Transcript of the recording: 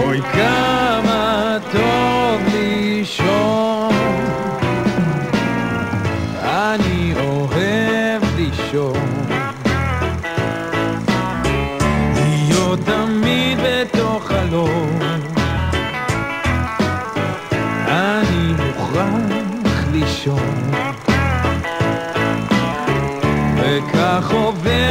אוי כמה טוב לישון, אני אוהב לישון, להיות תמיד בתוך חלום, אני מוכרח לישון, וכך עובר